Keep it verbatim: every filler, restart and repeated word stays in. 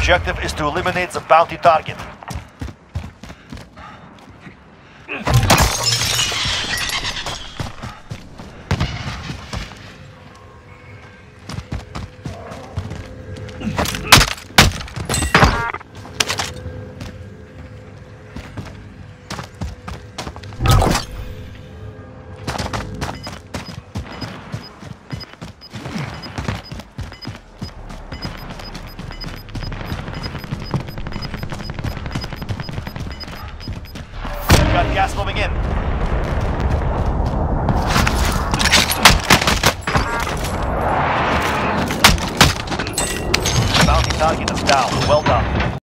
objective is to eliminate the bounty target. Got gas moving in. Bounty target is down. Well done.